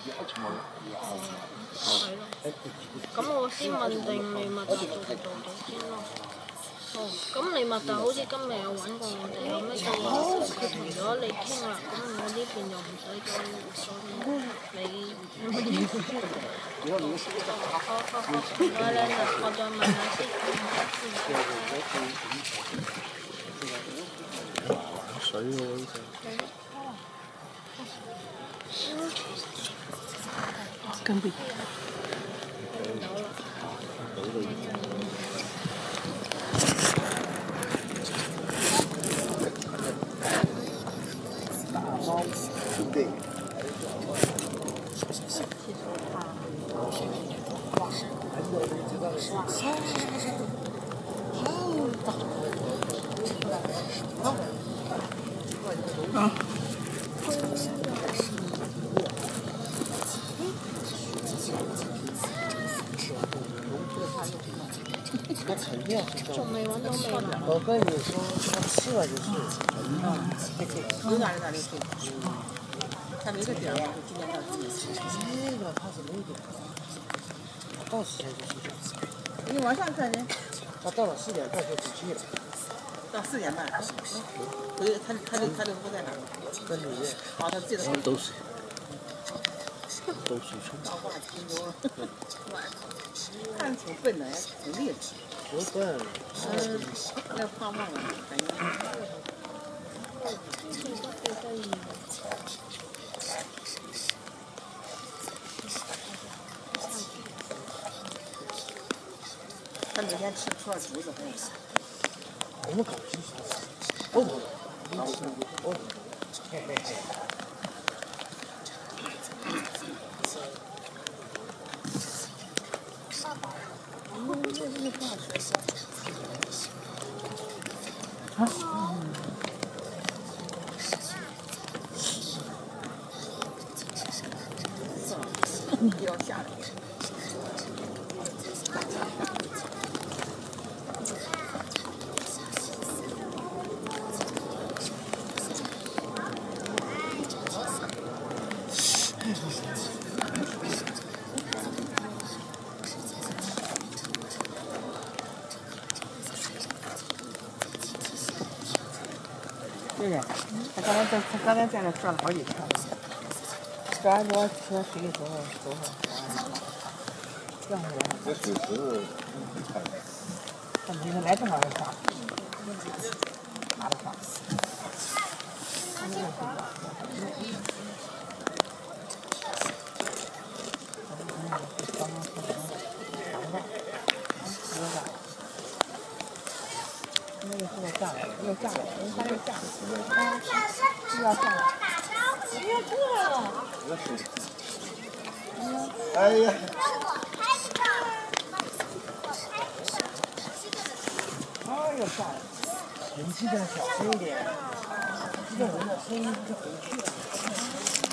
係咯。咁我先問定利物浦做到先咯。哦，咁利物浦好似今日有揾過我哋，後尾就話佢同咗你傾啦，咁我呢邊又唔使再理乜嘢。好，唔該你啦，我再問下先。 水喎呢隻。跟住。对。啊。 仲未揾到味道。 我跟你说，他吃了就是。 有哪里哪里去？他没个点儿，就今年到今年。 这个他是没点，到10点就睡觉。 你往上看呢？ 他到了4点半就出去了。 到4点半。回他的屋在哪？ 在里面。 啊，他记得。 都是。都是村。 倒挂金牛。看挺笨的，挺厉害。 不笨。 那胖胖的，感觉。他每天吃串竹子， 我们搞清楚。哦，嘿嘿嘿。啊？ 要下来。对呀，他刚才在那转了好几圈。转完之后车水里走转回来。 这水池， 他们今天来正好上，拿得上。又下来，他又下来，又要下来，又过来了。 哎呀！ 又下来了。 人气点小声一点，这个人的声音就回去了。